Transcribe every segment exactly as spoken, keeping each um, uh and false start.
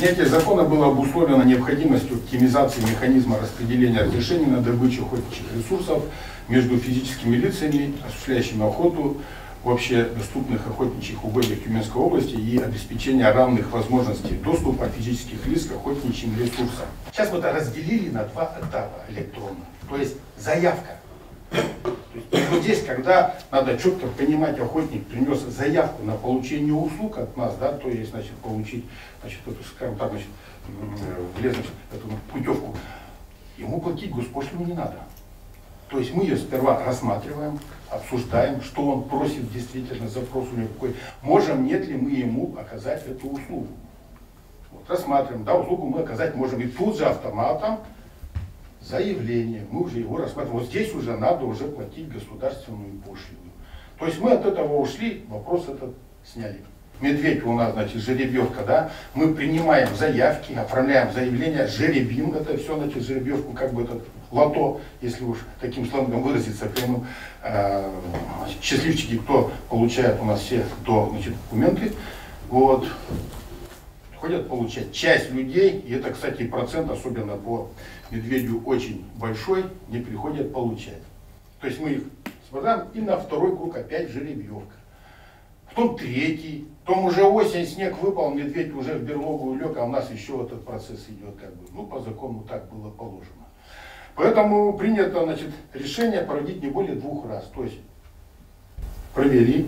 Принятие закона было обусловлено необходимостью оптимизации механизма распределения разрешений на добычу охотничьих ресурсов между физическими лицами, осуществляющими охоту в общедоступных охотничьих угодьях Тюменской области и обеспечения равных возможностей доступа физических лиц к охотничьим ресурсам. Сейчас мы это разделили на два этапа электронно. То есть заявка. То есть, вот здесь, когда надо четко понимать, охотник принес заявку на получение услуг от нас, да, то есть, значит, получить, значит, эту, скажем так, значит, влез, значит, эту путевку, ему платить госпошлину не надо. То есть мы ее сперва рассматриваем, обсуждаем, что он просит действительно, запрос у него какой, можем, нет ли мы ему оказать эту услугу. Вот, рассматриваем, да, услугу мы оказать можем, и тут же автоматом заявление, мы уже его рассматриваем. Вот здесь уже надо уже платить государственную пошлину. То есть мы от этого ушли, вопрос этот сняли. Медведь у нас, значит, жеребьевка, да, мы принимаем заявки, оформляем заявление, жеребим, это все, значит, жеребьевку, как бы этот лото, если уж таким слангом выразиться, прямым, э, счастливчики, кто получает у нас все, кто, значит, документы, вот, ходят получать. Часть людей, и это, кстати, процент, особенно по медведю, очень большой, не приходят получать. То есть мы их сбавляем, и на второй круг опять жеребьевка. Потом третий, потом уже осень, снег выпал, медведь уже в берлогу лег, а у нас еще этот процесс идет, как бы, ну, по закону так было положено. Поэтому принято, значит, решение проводить не более двух раз. То есть провели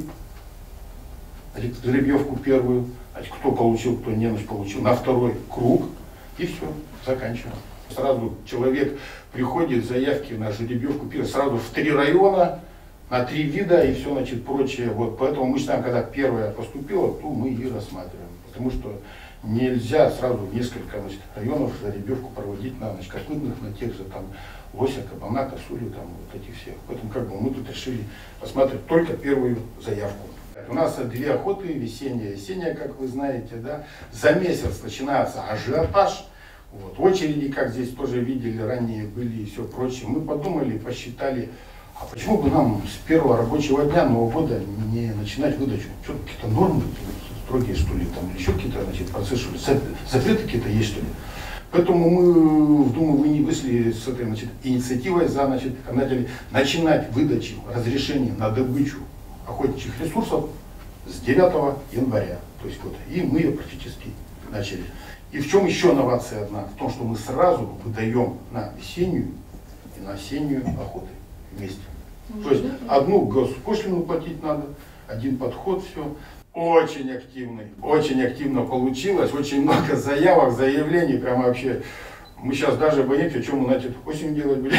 жеребьевку первую, значит, кто получил, кто не получил, на второй круг, и все, заканчиваем. Сразу человек приходит, заявки на жеребьевку первую, сразу в три района, на три вида и все, значит, прочее. Вот, поэтому мы считаем, когда первая поступила, то мы и рассматриваем. Потому что нельзя сразу в несколько, значит, районов жеребьевку проводить на, значит, копытных, на тех же там лося, кабана, косулю, там вот этих всех. Поэтому как бы мы тут решили рассматривать только первую заявку. У нас две охоты, весенняя и осенняя, как вы знаете, да. За месяц начинается ажиотаж. Вот, очереди, как здесь тоже видели, ранее были и все прочее. Мы подумали, посчитали, а почему бы нам с первого рабочего дня Нового года не начинать выдачу? Что, какие-то нормы строгие, что ли, там, еще какие-то, значит, процессы, что ли, запреты какие-то есть, что ли? Поэтому мы в Думу вышли с этой, значит, инициативой за, значит, начинать выдачу разрешений на добычу охотничьих ресурсов с девятого января. То есть, вот, и мы ее практически начали. И в чем еще инновация одна? В том, что мы сразу выдаем на весеннюю и на осеннюю охоты вместе. То есть одну госпошлину платить надо, один подход, все. Очень активный, очень активно получилось, очень много заявок, заявлений, прям вообще. Мы сейчас даже боимся, что мы, значит, осенью делать были.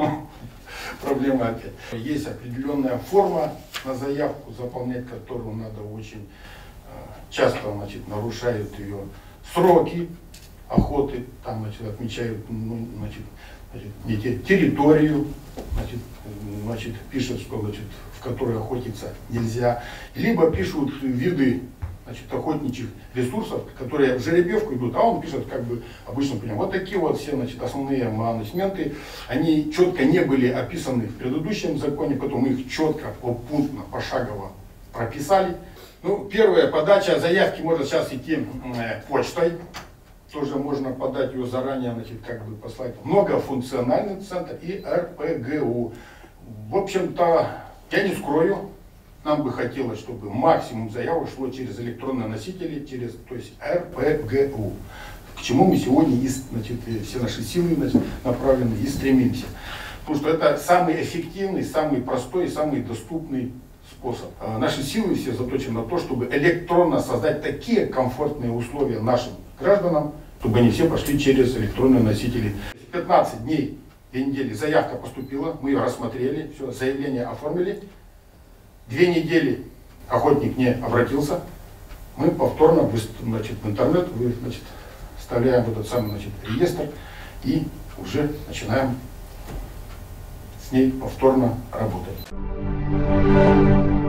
Проблема опять. Есть определенная форма на заявку, заполнять которую надо очень часто, значит, нарушают ее сроки охоты, там, значит, отмечают, ну, значит, значит, территорию, значит, значит, пишут, что, значит, в которой охотиться нельзя, либо пишут виды, значит, охотничьих ресурсов, которые в жеребьевку идут, а он пишет, как бы, обычно понимаем, вот такие вот все, значит, основные менеджменты, они четко не были описаны в предыдущем законе, поэтому мы их четко, попунктно, пошагово прописали. Ну, первая подача заявки может сейчас идти э, почтой, тоже можно подать ее заранее, значит, как бы послать. Многофункциональный центр и эр пэ гэ у. В общем-то, я не скрою, нам бы хотелось, чтобы максимум заявок шло через электронные носители, через, то есть, эр пэ гэ у. К чему мы сегодня, значит, все наши силы, значит, направлены и стремимся. Потому что это самый эффективный, самый простой, самый доступный способ. Наши силы все заточены на то, чтобы электронно создать такие комфортные условия нашим гражданам, чтобы они все пошли через электронные носители. пятнадцать дней, две недели заявка поступила, мы ее рассмотрели, все, заявление оформили. Две недели охотник не обратился, мы повторно, значит, в интернет, значит, вставляем в этот самый, значит, реестр и уже начинаем с ней повторно работать.